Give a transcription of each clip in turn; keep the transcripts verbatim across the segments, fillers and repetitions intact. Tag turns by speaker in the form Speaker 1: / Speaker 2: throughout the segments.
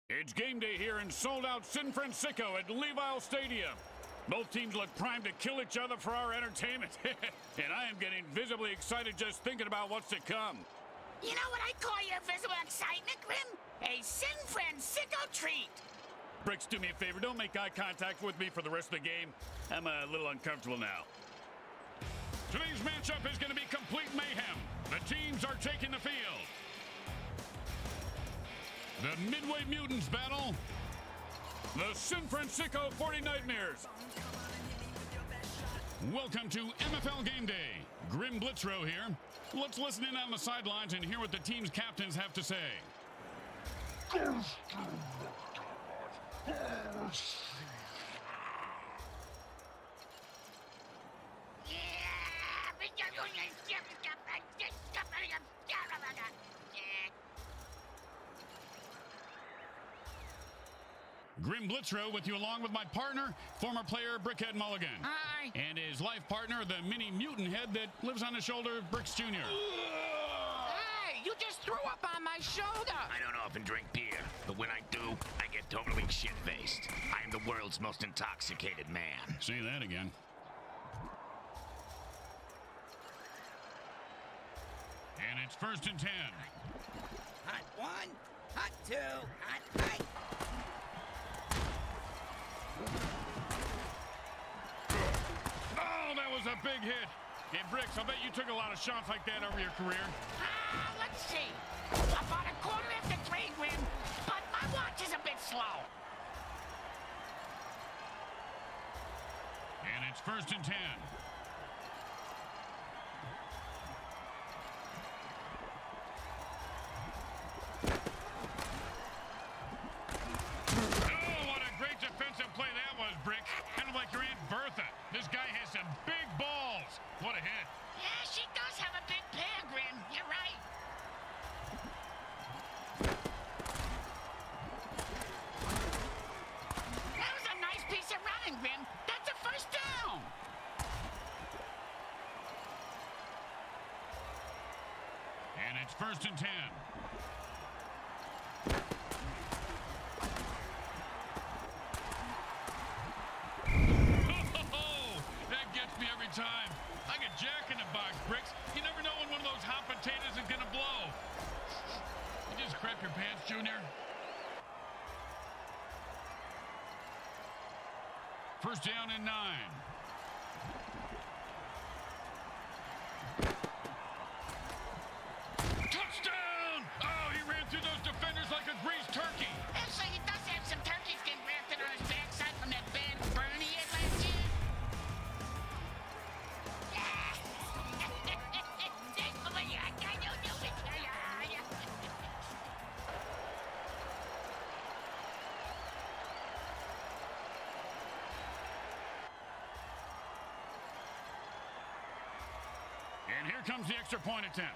Speaker 1: It's game day here in sold-out San Francisco at Levi Stadium. Both teams look primed to kill each other for our entertainment. And I am getting visibly excited just thinking about what's to come.
Speaker 2: You know what I call your visible excitement, Grim? A San Francisco treat.
Speaker 1: Bricks, do me a favor. Don't make eye contact with me for the rest of the game. I'm a little uncomfortable now. Today's matchup is going to be complete mayhem. The teams are taking the field. The Midway Mutants battle the San Francisco forty Nightmares. Welcome to M F L Game Day. Grim Blitzrow here. Let's listen in on the sidelines and hear what the team's captains have to say. Grim Blitzrow with you along with my partner, former player Brickhead Mulligan.
Speaker 2: Hi.
Speaker 1: And his life partner, the mini mutant head that lives on the shoulder of Bricks Junior
Speaker 2: Hey, you just threw up on my shoulder.
Speaker 3: I don't often drink beer, but when I do, I get totally shit-faced. I am the world's most intoxicated man.
Speaker 1: Say that again. And it's first and ten.
Speaker 4: Hot one, hot two, hot three.
Speaker 1: Oh, that was a big hit. And Bricks, I bet you took a lot of shots like that over your career.
Speaker 2: Ah, let's see. About a quarter after three, Grim, but my watch is a bit slow.
Speaker 1: And it's first and ten. Oh, what a great defensive play that was, Brick. Kind of like your Aunt Bertha. This guy has some big balls. What a hit.
Speaker 2: Yeah, she does have a big pair, Grim. You're right. That was a nice piece of running, Grim. That's a first down.
Speaker 1: And it's first and ten. That gets me every time. Like a jack in the box, Bricks. You never know when one of those hot potatoes is gonna blow. You just crap your pants, Junior. First down and nine. Touchdown! Oh, he ran through those defenders like a greased turkey.
Speaker 2: Actually, he does have some turkey skin grafted on his backside from that bad burn he had last year.
Speaker 1: And here comes the extra point attempt.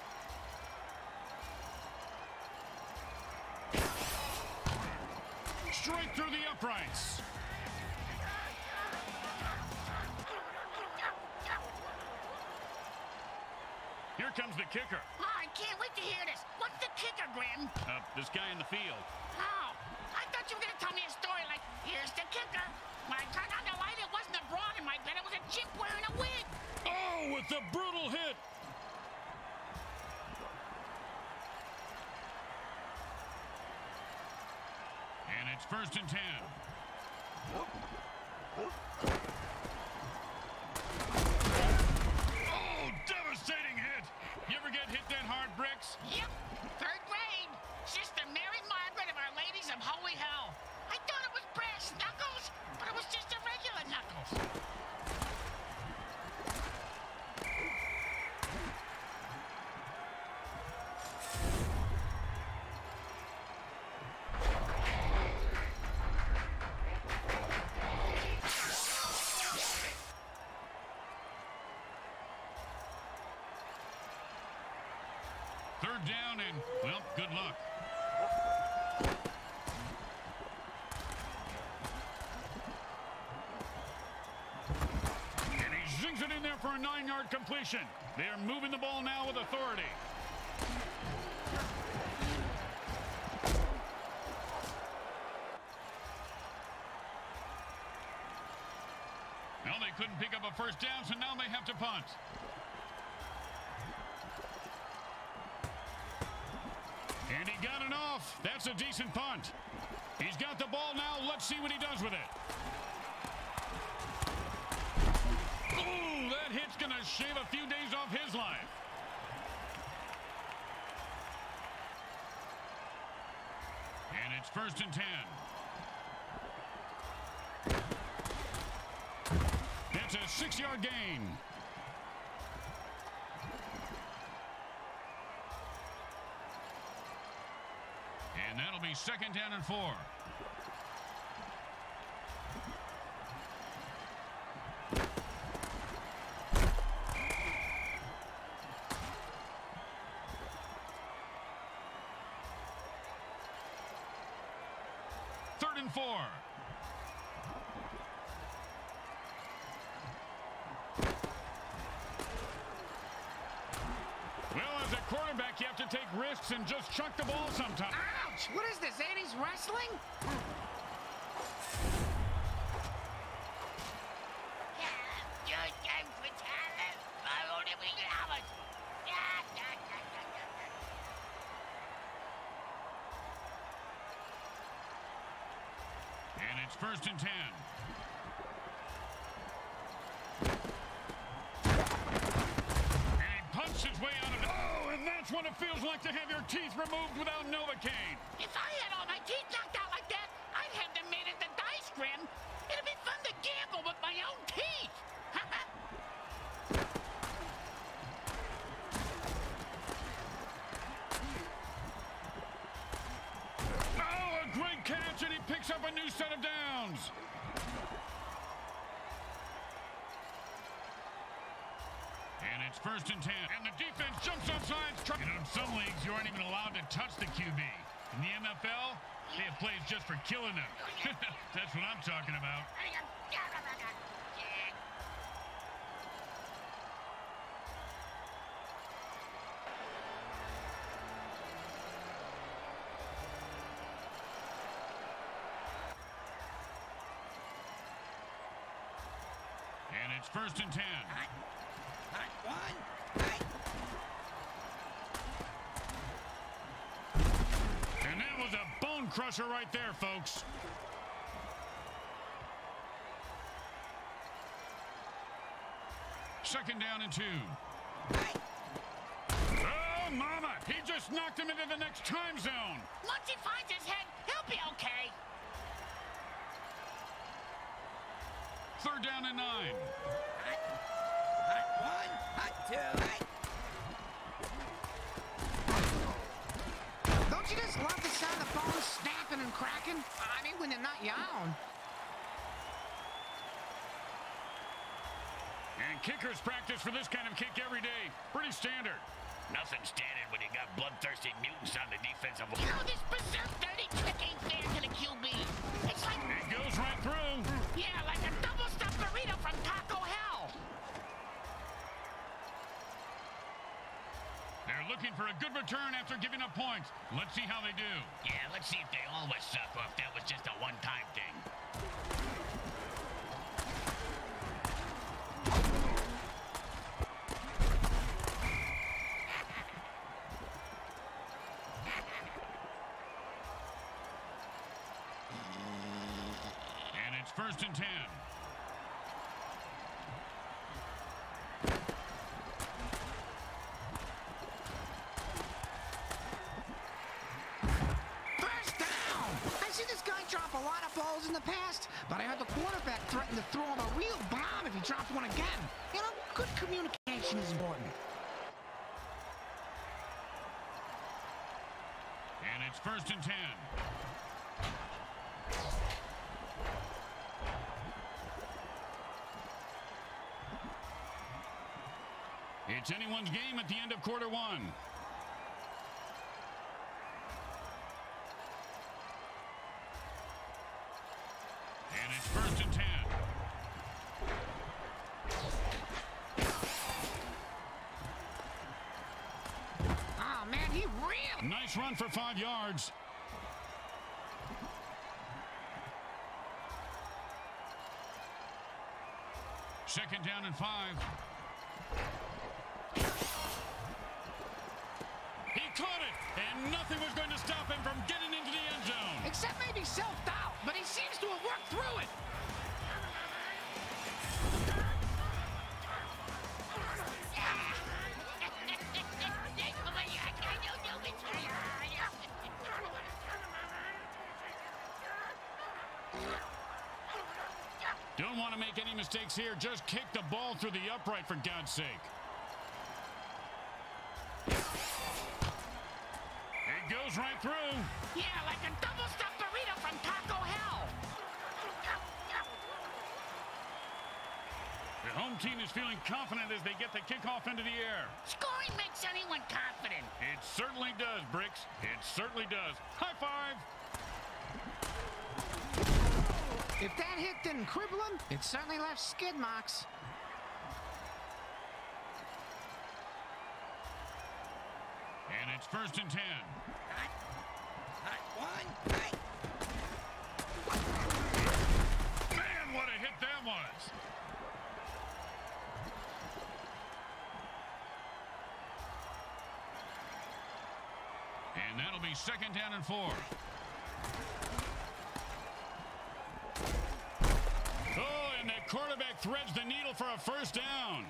Speaker 1: Straight through the uprights. Here comes the kicker.
Speaker 2: Oh, I can't wait to hear this. What's the kicker, Grim?
Speaker 1: Uh, this guy in the field.
Speaker 2: Oh, I thought you were going to tell me a story like, here's the kicker. When I turned on the light, it wasn't a broad in my bed. It was a chimp wearing a wig.
Speaker 1: Oh, with the brutal hit. And it's first and ten. Oh, devastating hit. You ever get hit that hard, Bricks?
Speaker 2: Yep, third grade. Sister Mary Margaret of Our Ladies of Holy Hell. I thought it was brass knuckles, but it was just a regular knuckles.
Speaker 1: Third down and, well, good luck. And he zings it in there for a nine-yard completion. They are moving the ball now with authority. couldn't pick up a first down, so now they have to punt. And he got it off. That's a decent punt. He's got the ball now. Let's see what he does with it. Ooh, that hit's going to shave a few days off his life. And it's first and ten. That's a six-yard gain. And that'll be second down and four. Third and four. Well, as a quarterback, you have to take risks and just chuck the ball sometimes.
Speaker 2: Ouch! What is this, eighties wrestling?
Speaker 1: And it's first and ten. And he punched his way out of it. Oh, and that's what it feels like to have your teeth removed without Novocaine.
Speaker 2: If I had all my teeth knocked out like that, I'd have them made into dice grin. It'd be fun to gamble with my own teeth.
Speaker 1: Oh, a great catch, and he picks up a new set of downs. And it's first and ten. And the defense jumps off sides. You know, in some leagues, you aren't even allowed to touch the Q B. In the N F L, they have plays just for killing them. That's what I'm talking about. And it's first and ten.
Speaker 4: Hot, hot one, hot.
Speaker 1: And that was a bone crusher right there, folks. Second down and two. Oh, mama! He just knocked him into the next time zone.
Speaker 2: Once he finds his head, he'll be okay.
Speaker 1: Third down and nine.
Speaker 4: Hot, hot one, hot two, hot.
Speaker 2: Don't you just love the sound of bones snapping and cracking? I mean, when they're not yawn.
Speaker 1: And kickers practice for this kind of kick every day. Pretty standard.
Speaker 3: Nothing standard when you got bloodthirsty mutants on the defensive
Speaker 2: You
Speaker 3: line.
Speaker 2: know, this berserk dirty trick ain't fair to the Q B. It's like...
Speaker 1: It goes right through.
Speaker 2: Yeah, like a double-stuffed burrito from Taco Hell.
Speaker 1: They're looking for a good return after giving up points. Let's see how they do.
Speaker 3: Yeah, let's see if they always suck or if that was just a one-time thing.
Speaker 1: And it's first and ten.
Speaker 2: First down! I see this guy drop a lot of balls in the past, but I heard the quarterback threaten to throw him a real bomb if he dropped one again. You know, good communication is important.
Speaker 1: And it's first and ten. It's anyone's game at the end of quarter one. And it's first and ten.
Speaker 2: Oh, man, he really...
Speaker 1: Nice run for five yards. Second down and five. He caught it, and nothing was going to stop him from getting into the end zone.
Speaker 2: Except maybe self-doubt, but he seems to have worked through it.
Speaker 1: Don't want to make any mistakes here. Just kick the ball through the upright, for God's sake. It goes right through.
Speaker 2: Yeah, like a double-stuffed burrito from Taco Hell.
Speaker 1: The home team is feeling confident as they get the kickoff into the air.
Speaker 2: Scoring makes anyone confident.
Speaker 1: It certainly does, Bricks. It certainly does. High five.
Speaker 2: If that hit didn't cripple him, it certainly left skid marks.
Speaker 1: And it's first and ten.
Speaker 4: Hot, hot one, hot.
Speaker 1: Man, what a hit that was. And that'll be second down and four. Oh, and the quarterback threads the needle for a first down.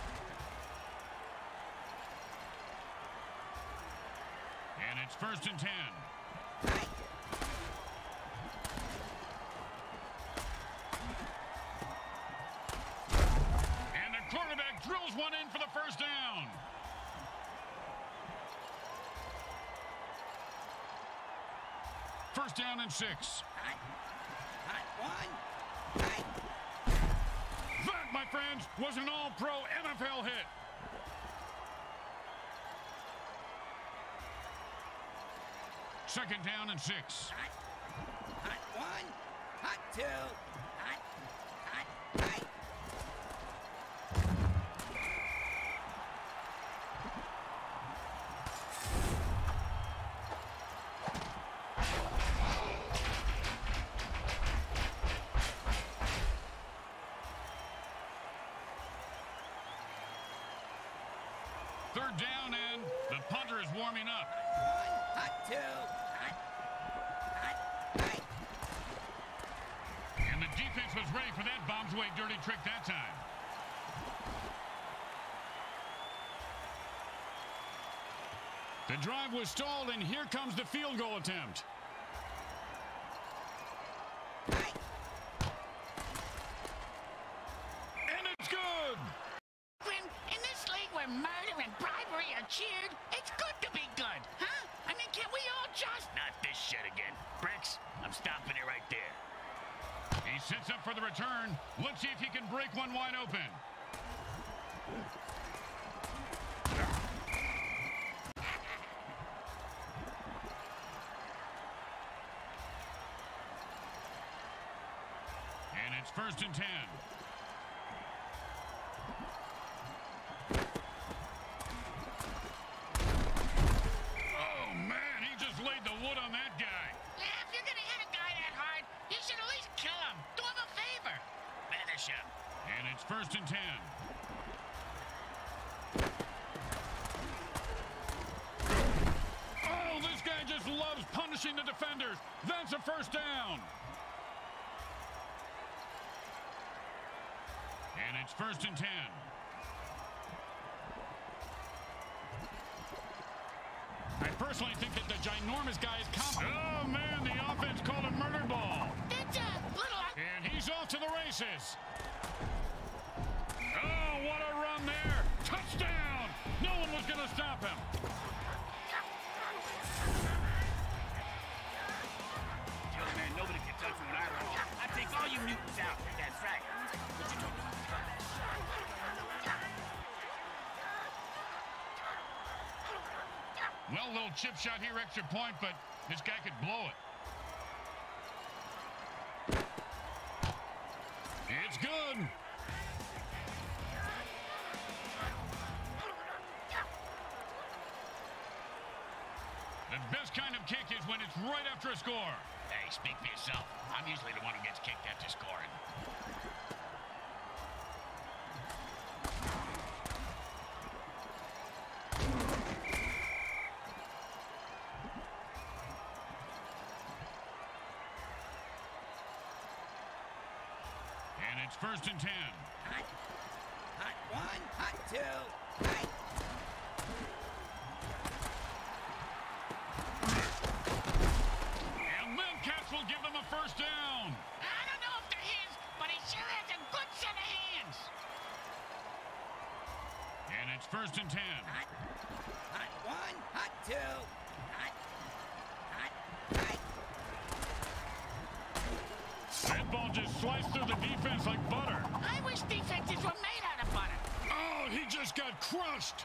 Speaker 1: And it's first and ten. And the quarterback drills one in for the first down. First down and six.
Speaker 4: Hot, hot one, hot.
Speaker 1: That, my friends, was an all-pro N F L hit. Second down and six.
Speaker 4: Hot, hot one, hot two, hot, hot, hot.
Speaker 1: Third down, and the punter is warming up.
Speaker 4: One, hot two, hot, hot, hot.
Speaker 1: And the defense was ready for that bombs away dirty trick that time. The drive was stalled, and here comes the field goal attempt. And it's good!
Speaker 2: When in this league where murder and bribery are cheered, it's good to be good, huh? I mean, can we all just...
Speaker 3: Not this shit again. Bricks, I'm stopping it right there.
Speaker 1: He sets up for the return. Let's see if he can break one wide open. And it's first and ten. Oh, man, he just laid the wood on that guy.
Speaker 2: Yeah, if you're gonna hit a guy that hard, you should at least kill him. Do him a favor.
Speaker 3: Finish him.
Speaker 1: And it's first and ten. Oh, this guy just loves punishing the defenders. That's a first down. And it's first and ten. I personally think that the ginormous guy is competent. Oh, man, the offense called a murder ball.
Speaker 2: That's a little...
Speaker 1: And he's off to the races. Oh, what a run there. Touchdown. No one was going to stop him.
Speaker 3: Yo, man, nobody can touch me when I roll. I take all you mutants out. That's right. What you talking about?
Speaker 1: Well, little chip shot here, extra point, but this guy could blow it. It's good. The best kind of kick is when it's right after a score.
Speaker 3: Hey, speak for yourself. I'm usually the one who gets kicked after scoring.
Speaker 1: it's first and ten.
Speaker 4: Hot. Hot one. Hot two. Hot.
Speaker 1: And Wildcats will give them a first down.
Speaker 2: I don't know if they're his, but he sure has a good set of hands.
Speaker 1: And it's first and ten.
Speaker 4: Hot. Hot one. Hot two. Hot. Hot. Hot.
Speaker 1: That ball just sliced through the defense like butter.
Speaker 2: I wish defenses were made out of butter.
Speaker 1: Oh, he just got crushed.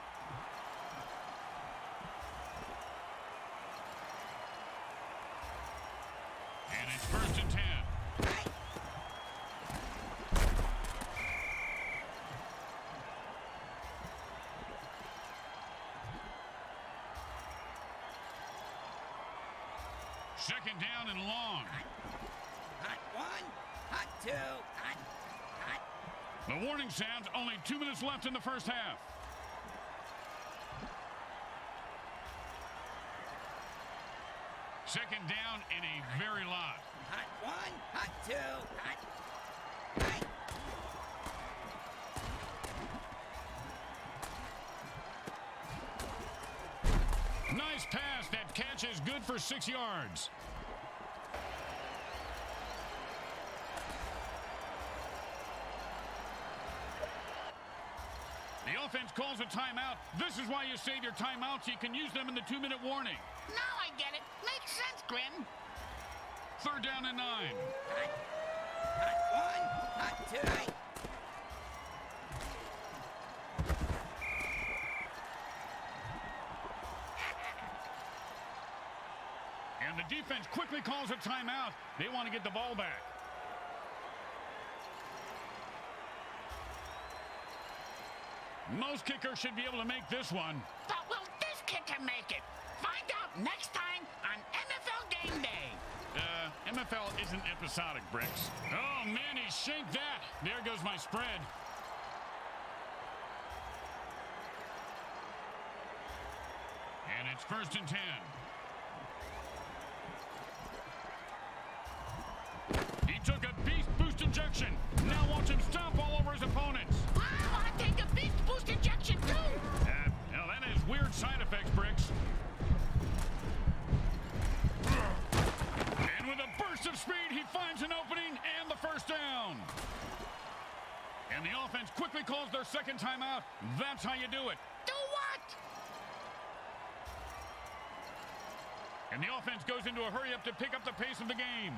Speaker 1: And it's first and ten.
Speaker 4: Hot.
Speaker 1: Second down and long.
Speaker 4: Hot one. Hot two. Hot. Hot.
Speaker 1: The warning sounds, only two minutes left in the first half. Second down and a very lot.
Speaker 4: Hot one. Hot two. Hot. Hot.
Speaker 1: Nice pass. That catch is good for six yards. The offense calls a timeout. This is why you save your timeouts. You can use them in the two-minute warning.
Speaker 2: Now I get it. Makes sense, Grim.
Speaker 1: Third down and nine.
Speaker 4: Hot. Hot one. Hot two. Hot.
Speaker 1: And the defense quickly calls a timeout. They want to get the ball back. Most kickers should be able to make this one.
Speaker 2: But will this kicker make it? Find out next time on N F L Game Day.
Speaker 1: Uh, M F L isn't episodic, Bricks. Oh, man, he shanked that. There goes my spread. And it's first and ten. He took a beast boost injection. Now watch him stomp all over his opponents.
Speaker 2: I want to take a beast boost injection, too.
Speaker 1: Uh, now that has weird side effects, Bricks. And with a burst of speed, he finds an opening and the first down. And the offense quickly calls their second timeout. That's how you do it.
Speaker 2: Do what?
Speaker 1: And the offense goes into a hurry-up to pick up the pace of the game.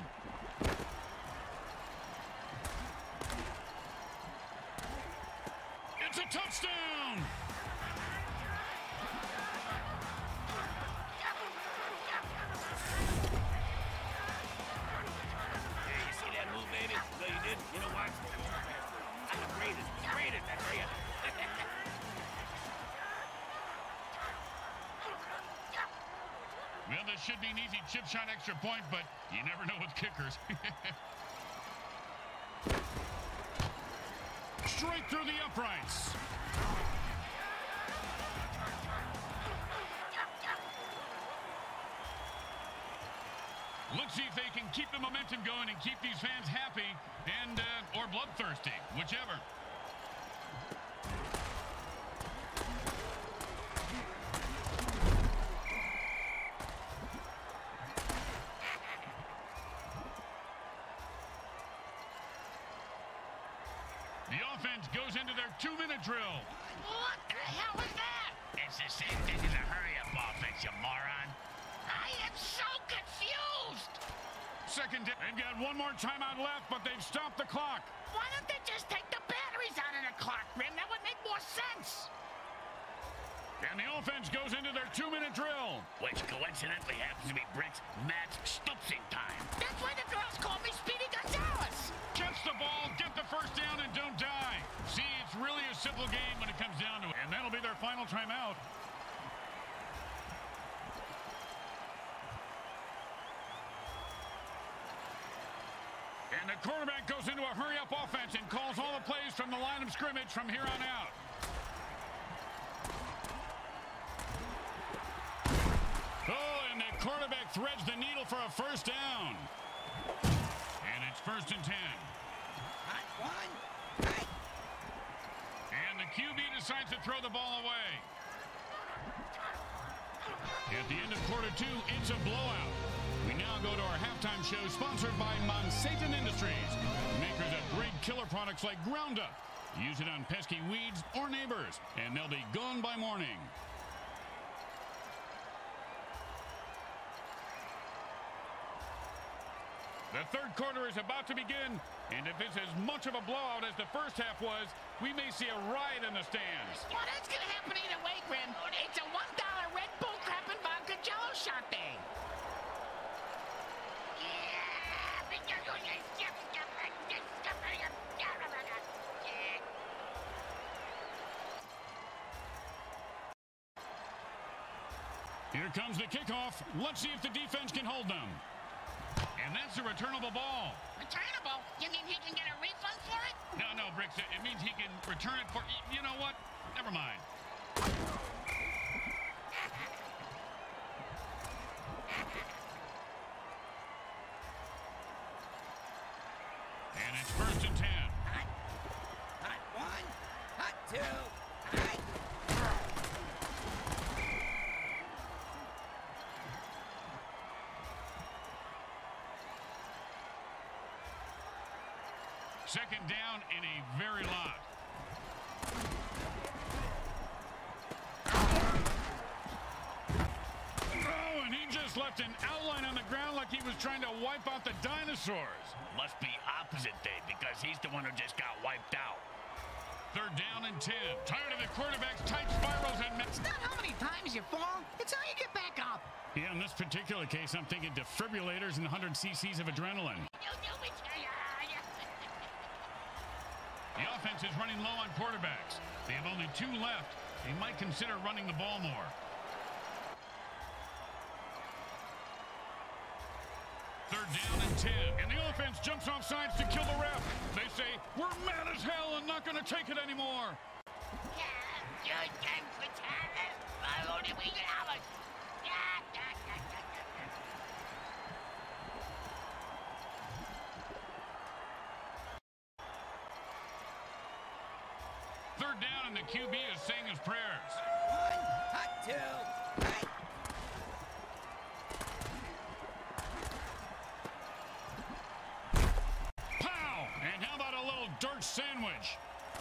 Speaker 1: It's a touchdown!
Speaker 4: Hey, you see that move, baby? No, you didn't. You know what? I graded. Graded that for you.
Speaker 1: Well, this should be an easy chip shot extra point, but you never know with kickers. Straight through the uprights. Let's see if they can keep the momentum going and keep these fans happy and uh, or bloodthirsty, whichever. The offense goes into their two-minute drill.
Speaker 2: What the hell was that?
Speaker 3: It's the same thing as a hurry-up offense, you moron.
Speaker 2: I am so confused.
Speaker 1: Second, they've got one more timeout left, but they've stopped the clock.
Speaker 2: Why don't they just take the batteries out of the clock, Grim? That would make more sense.
Speaker 1: And the offense goes into their two-minute drill.
Speaker 3: Which coincidentally happens to be Brick's Matt's Stupsing time.
Speaker 2: That's why the girls call me Speedy Gonzalez.
Speaker 1: Catch the ball, get the first down, and don't die. See, it's really a simple game when it comes down to it. And that'll be their final timeout. And the quarterback goes into a hurry-up offense and calls all the plays from the line of scrimmage from here on out. Oh, and the quarterback threads the needle for a first down. And it's first and ten.
Speaker 4: Hot one, hot.
Speaker 1: And the Q B decides to throw the ball away. At the end of quarter two, it's a blowout. We now go to our halftime show sponsored by Monsatan Industries, makers of great killer products like Groundup. Use it on pesky weeds or neighbors, and they'll be gone by morning. The third quarter is about to begin, and if it's as much of a blowout as the first half was, we may see a riot in the stands.
Speaker 2: Well, that's going to happen either way, Grim. It's a one dollar Red Bull Crap and Vodka Jello shot day.
Speaker 1: Here comes the kickoff. Let's see if the defense can hold them. And that's a returnable ball.
Speaker 2: Returnable? You mean he can get a refund for it?
Speaker 1: No, no, Bricks. It, it means he can return it for... You know what? Never mind. And it's first and ten.
Speaker 4: Hot. Hot one, hot two, hot.
Speaker 1: Second down in a very lot. Oh, and he just left an outline on the ground like he was trying to wipe out the dinosaurs.
Speaker 3: Must be opposite day because he's the one who just got wiped out.
Speaker 1: Third down and ten. Tired of the quarterback's tight spirals and...
Speaker 2: It's not how many times you fall. It's how you get back up.
Speaker 1: Yeah, in this particular case, I'm thinking defibrillators and one hundred cc's of adrenaline. The offense is running low on quarterbacks. They have only two left. They might consider running the ball more. Third down and ten. And the offense jumps off sides to kill the ref. They say, we're mad as hell and not going to take it anymore. Third down and the Q B is saying his prayers.
Speaker 4: One, hot two, hot.
Speaker 1: Pow! And how about a little dirt sandwich?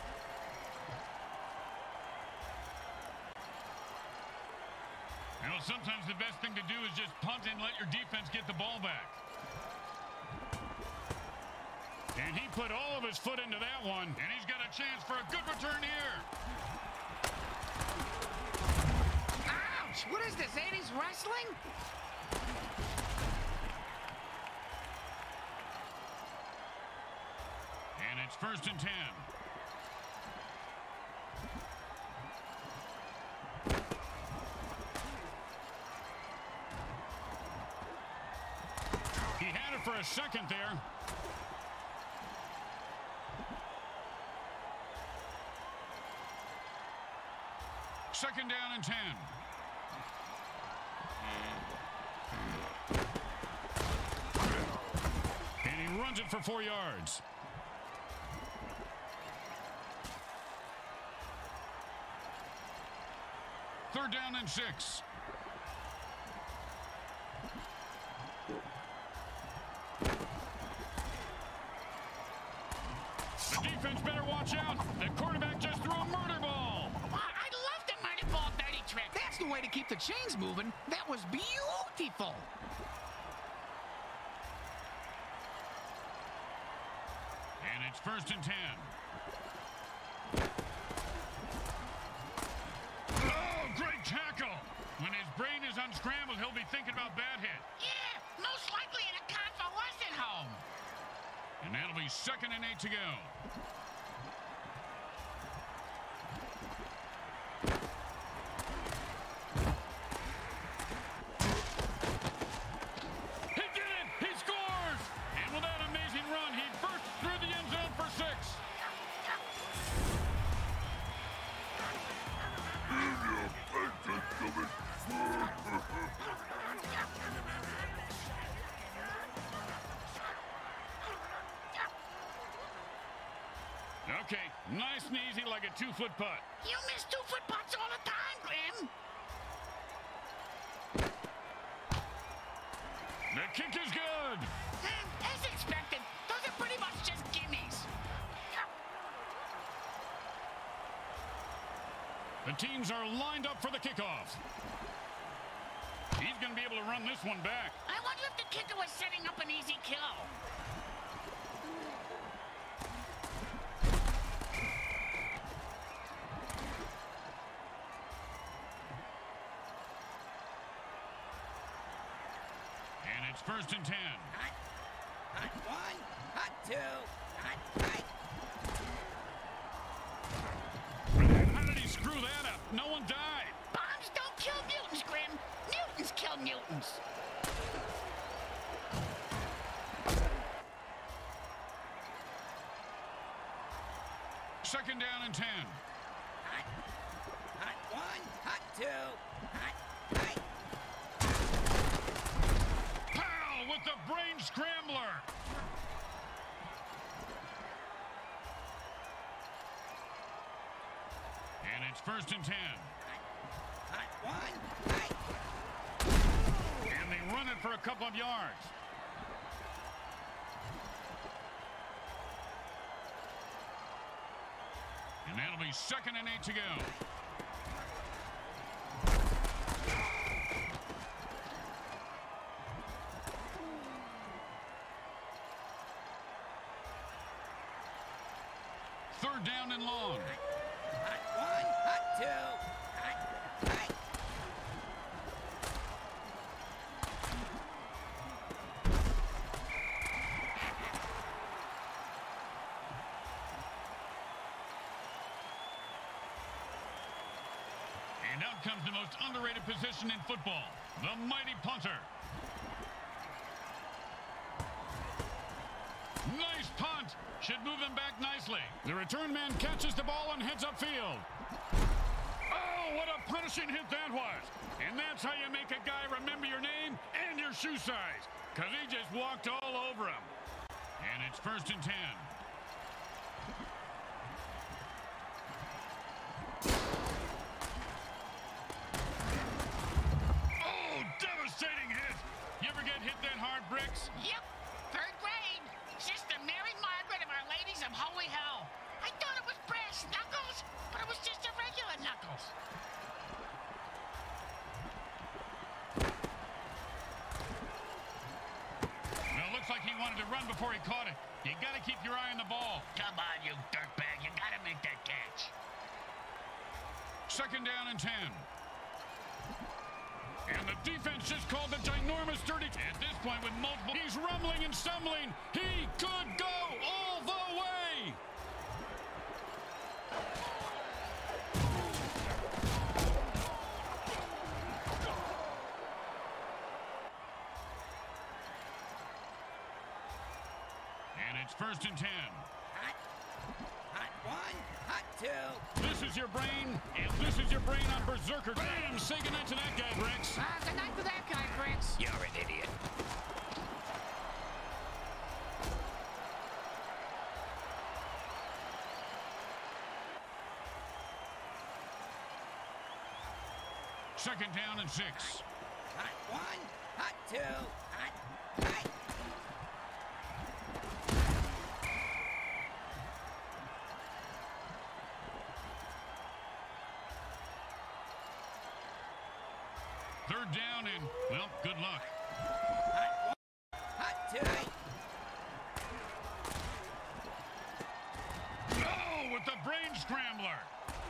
Speaker 1: You know, sometimes the best thing to do is just punt and let your defense get the ball back. And he put all of his foot into that one, and he's got a chance for a good return here.
Speaker 2: Ouch! What is this, eighties wrestling?
Speaker 1: And it's first and ten. He had it for a second there. Second down and ten. And he runs it for four yards. Third down and six. The defense better watch out. The quarterback just threw a murder ball.
Speaker 2: I love the murder ball dirty trick. That's the way to keep the chains moving. That was beautiful.
Speaker 1: And it's first and ten. Oh, great tackle. When his brain is unscrambled, he'll be thinking about that hit.
Speaker 2: Yeah, most likely in a convalescent home.
Speaker 1: And that'll be second and eight to go. He did it! He scores! And with that amazing run, he bursts through the end zone for six. Okay, nice and easy like a two-foot putt.
Speaker 2: You miss two-foot putts all the time, Grim.
Speaker 1: The kick is good.
Speaker 2: As expected, those are pretty much just gimmies.
Speaker 1: The teams are lined up for the kickoff. He's going to be able to run this one back.
Speaker 2: I wonder if the kicker was setting up an easy kill.
Speaker 1: And it's first and ten.
Speaker 4: Hot, hot one, hot two, hot three.
Speaker 1: How did he screw that up? No one died.
Speaker 2: Bombs don't kill mutants, Grim. Mutants kill mutants.
Speaker 1: Second down and ten.
Speaker 4: Hot, hot one, hot two, hot three.
Speaker 1: Pow! With the brain scrambler. And it's first and ten.
Speaker 4: Hot one, hot.
Speaker 1: And they run it for a couple of yards. And that'll be second and eight to go. Third down and long.
Speaker 4: Hot one, hot two, hot three.
Speaker 1: And out comes the most underrated position in football, the mighty punter. Nice punt. Should move him back nicely. The return man catches the ball and heads upfield. Oh, what a punishing hit that was. And that's how you make a guy remember your name and your shoe size, because he just walked all over him. And it's first and ten. Oh, devastating hit. You ever get hit that hard, Bricks?
Speaker 2: Yep, third grade. Sister Mary Margaret of Our Ladies of Holy Hell. I thought it was brass knuckles, but it was just a regular knuckles.
Speaker 1: Well, looks like he wanted to run before he caught it. You got to keep your eye on the ball.
Speaker 2: Come on, you dirtbag. You got to make that catch.
Speaker 1: Second down and ten. And the defense just called the ginormous dirty. At this point with multiple, he's rumbling and stumbling. He could go all the way. And it's first and ten.
Speaker 4: Hot, hot one, hot two.
Speaker 1: This is your brain, and this is your brain on Berserker. Bam! Say goodnight to that guy, Bricks.
Speaker 2: Ah, good night to that guy, Bricks.
Speaker 3: You're an idiot.
Speaker 1: Second down and six.
Speaker 4: Hot one, hot two, hot three.
Speaker 1: Third down and, well, good luck.
Speaker 4: Hot one, hot two.
Speaker 1: Oh, with the brain scrambler.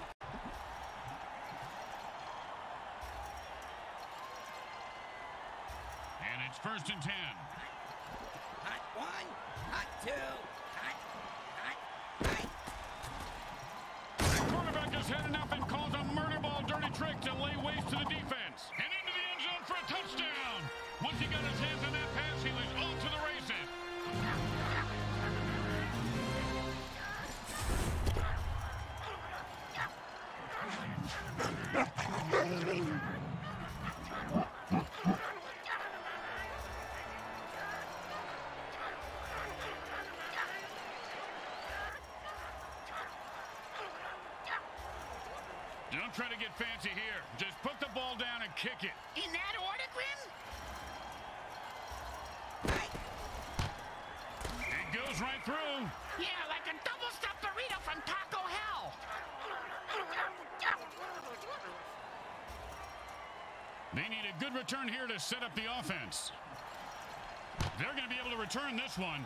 Speaker 1: And it's first and ten.
Speaker 4: Hot one, hot two, hot, hot three.
Speaker 1: The quarterback is heading up and calls a murder ball dirty trick to lay waste to the defense. And into the end zone for a touchdown. Once he got his hands on that pass, he was off to the races. try to get fancy here. Just put the ball down and kick it.
Speaker 2: In that order, Grim?
Speaker 1: It goes right through.
Speaker 2: Yeah, like a double-stuffed burrito from Taco Hell.
Speaker 1: They need a good return here to set up the offense. They're going to be able to return this one.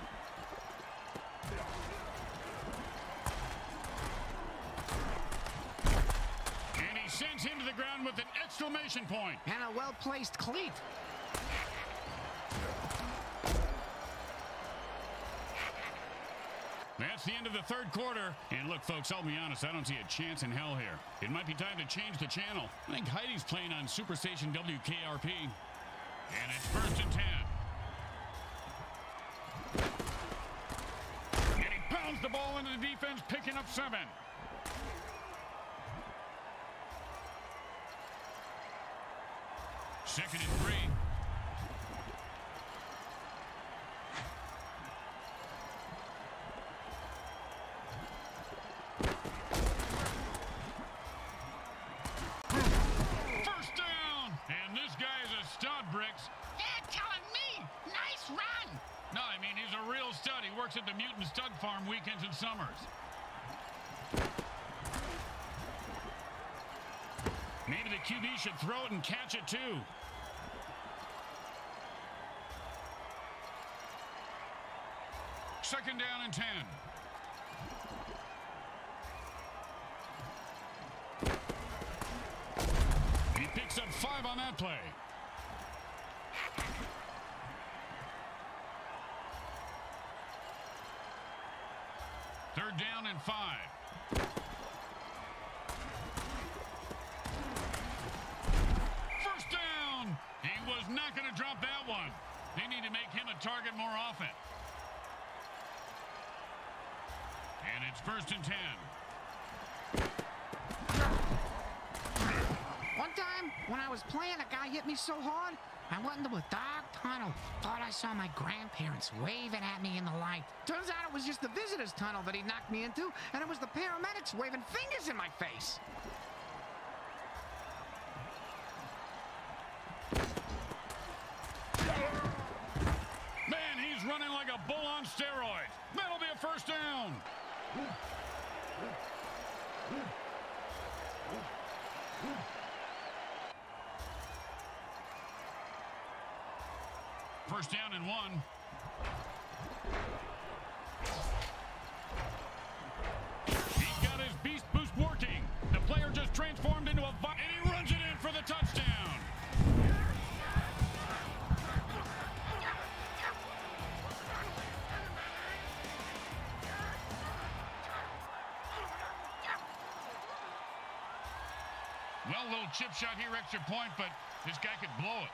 Speaker 1: And he sends him to the ground with an exclamation point.
Speaker 2: And a well-placed cleat.
Speaker 1: That's the end of the third quarter. And look, folks, I'll be honest, I don't see a chance in hell here. It might be time to change the channel. I think Heidi's playing on Superstation W K R P. And it's first and ten. And he pounds the ball into the defense, picking up seven. Second and three. First down. And this guy is a stud, Bricks.
Speaker 2: They're telling me. Nice run.
Speaker 1: No, I mean, he's a real stud. He works at the Mutant Stud Farm weekends and summers. Maybe the Q B should throw it and catch it, too. Second down and ten. He picks up five on that play. Third down and five. First down. He was not going to drop that one. They need to make him a target more often. And it's first and ten.
Speaker 2: One time, when I was playing, a guy hit me so hard, I went into a dark tunnel. Thought I saw my grandparents waving at me in the light. Turns out it was just the visitor's tunnel that he knocked me into, and it was the paramedics waving fingers in my face.
Speaker 1: Man, he's running like a bull on steroids. That'll be a first down. First down and one. He's got his beast boost working. The player just transformed into a vi- and he runs it in for the touchdown. Well, little chip shot here, extra point, but this guy could blow it.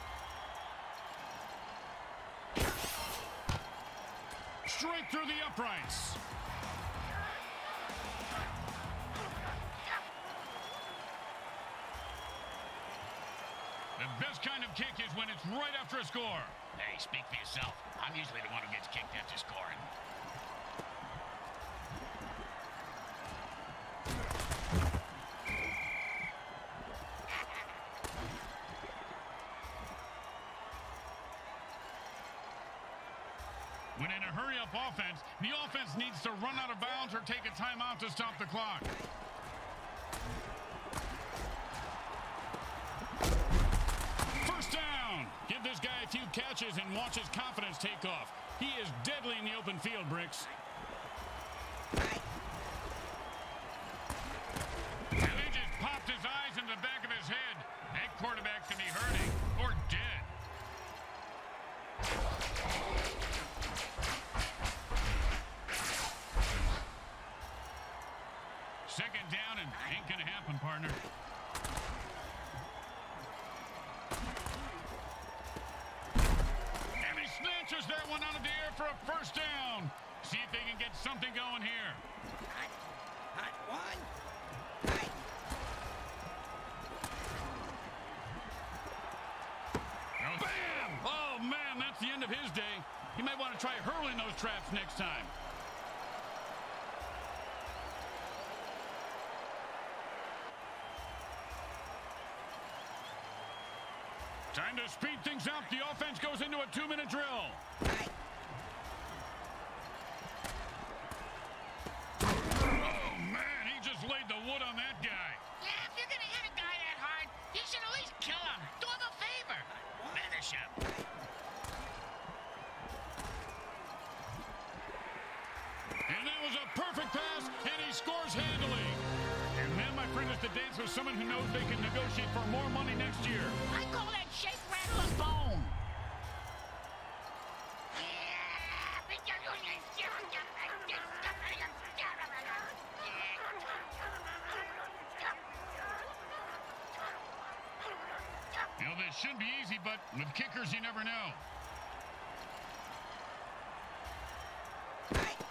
Speaker 1: Straight through the uprights. The best kind of kick is when it's right after a score.
Speaker 3: Hey, speak for yourself. I'm usually the one who gets kicked after scoring.
Speaker 1: When in a hurry-up offense, the offense needs to run out of bounds or take a timeout to stop the clock. First down. Give this guy a few catches and watch his confidence take off. He is deadly in the open field, Bricks. And he just popped his eyes in the back of his head. That quarterback can be hurting or dead. Second down and ain't gonna happen, partner. And he snatches that one out of the air for a first down. See if they can get something going here.
Speaker 4: Hot, hot one. Hot.
Speaker 1: Oh, bam! Oh, man, that's the end of his day. He might want to try hurling those traps next time. Time to speed things up. The offense goes into a two-minute drill.
Speaker 4: Hot.
Speaker 1: Oh, man, he just laid the wood on that guy.
Speaker 5: Yeah, if you're gonna hit a guy that hard, you should at least kill him. Do him a favor.
Speaker 3: Finish him.
Speaker 1: And that was a perfect pass, and he scores handily. And then, my friend, is to dance with someone who knows they can negotiate for more money next year.
Speaker 5: I call that shake, rattle, and bone.
Speaker 1: You know, this should be easy, but with kickers, you never know.
Speaker 4: Hot.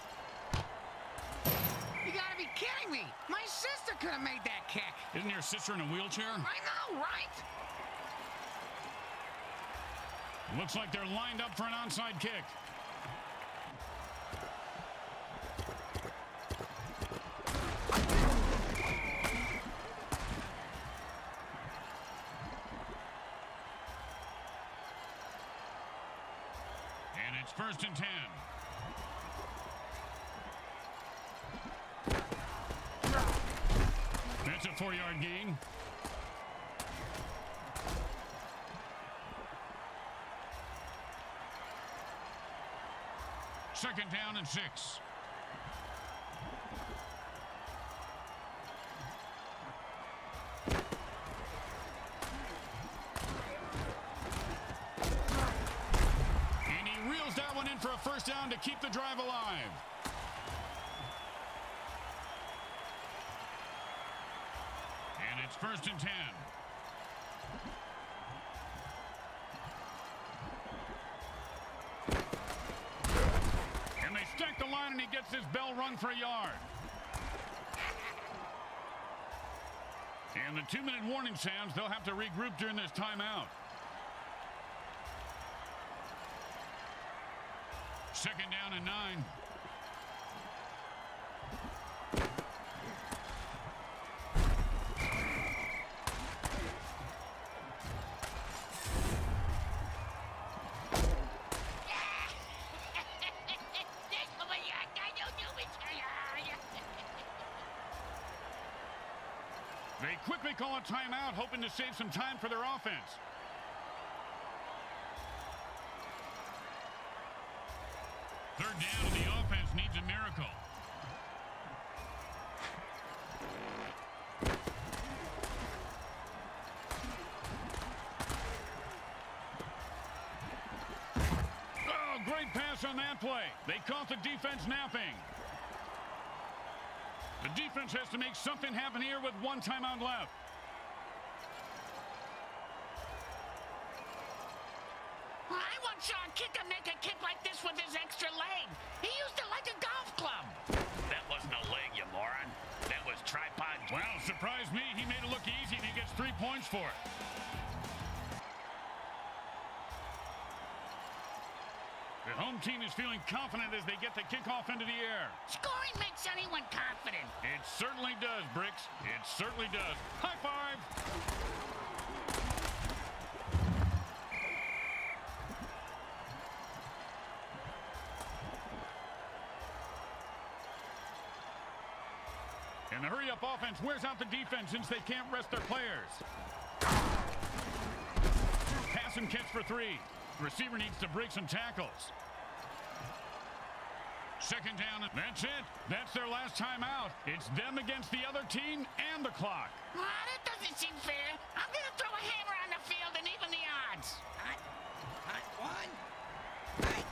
Speaker 2: You gotta be kidding me. My sister could have made that kick.
Speaker 1: Isn't your sister in a wheelchair?
Speaker 2: I know, right?
Speaker 1: Looks like they're lined up for an onside kick. And it's first and ten. That's a four-yard gain. Second down and six. And he reels that one in for a first down to keep the drive alive. And it's first and ten. And they stack the line, and he gets his bell rung for a yard. And the two-minute warning sounds. They'll have to regroup during this timeout. Second down and nine. They quickly call a timeout, hoping to save some time for their offense. Third down, and the offense needs a miracle. Oh, great pass on that play. They caught the defense napping. The defense has to make something happen here with one timeout left.
Speaker 5: I once saw a kicker make a kick like this with his extra leg. He used it like a golf club.
Speaker 3: That wasn't a leg, you moron. That was tripod.
Speaker 1: Well, surprised me. He made it look easy, and he gets three points for it. The home team is feeling confident as they get the kickoff into the air.
Speaker 5: Scoring makes anyone confident.
Speaker 1: It certainly does, Bricks. It certainly does. High five! And the hurry-up offense wears out the defense since they can't rest their players. Pass and catch for three. The receiver needs to break some tackles. Second down. That's it. That's their last time out. It's them against the other team and the clock.
Speaker 5: Ah, that doesn't seem fair. I'm going to throw a hammer on the field and even the odds.
Speaker 4: Hot. Hot one. Hot.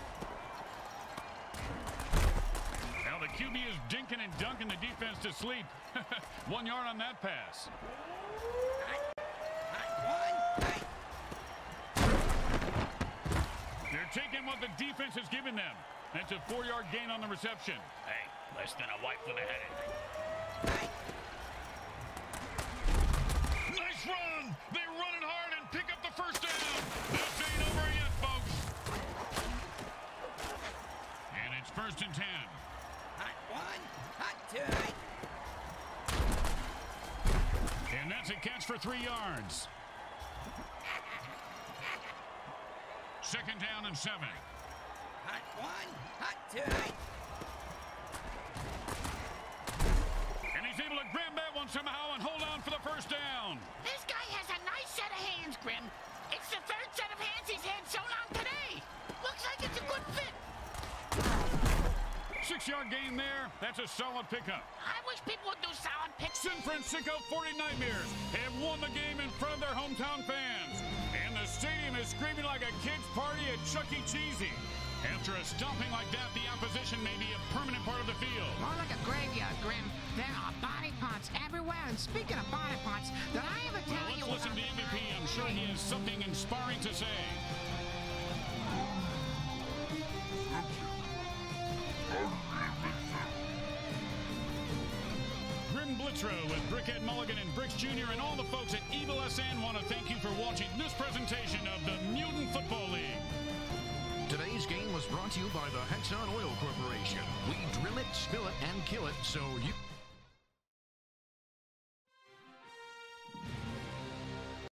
Speaker 1: Now the Q B is dinking and dunking the defense to sleep. One yard on that pass.
Speaker 4: Hot. Hot one. Hot.
Speaker 1: They're taking what the defense has given them. That's a four-yard gain on the reception.
Speaker 3: Hey, less than a wipe with a headache.
Speaker 4: Hot.
Speaker 1: Nice run! They run it hard and pick up the first down. This ain't over yet, folks. And it's first and ten.
Speaker 4: Hot one. Hot two.
Speaker 1: And that's a catch for three yards. second down and seven.
Speaker 4: Hot one, hot two, hot.
Speaker 1: And he's able to grab that one somehow and hold on for the first down.
Speaker 5: This guy has a nice set of hands, Grim. It's the third set of hands he's had so long today. Looks like it's a good fit.
Speaker 1: Six-yard gain there. That's a solid pickup.
Speaker 5: I wish people would do solid picks.
Speaker 1: San Francisco forty Nightmares have won the game in front of their hometown fans. And the stadium is screaming like a kid's party at Chuck E. Cheesy. After a stomping like that, the opposition may be a permanent part of the field.
Speaker 2: More like a graveyard, Grim. There are body parts everywhere. And speaking of body parts, did I ever tell
Speaker 1: Well,
Speaker 2: you
Speaker 1: let's listen to M V P. I'm sure he has something inspiring to say. Grim Blitzrow with Brickhead Mulligan and Bricks Junior and all the folks at Evil S N want to thank you for watching this presentation of the Mutant Football League.
Speaker 6: Today's game was brought to you by the Hexon Oil Corporation. We drill it, spill it, and kill it so you...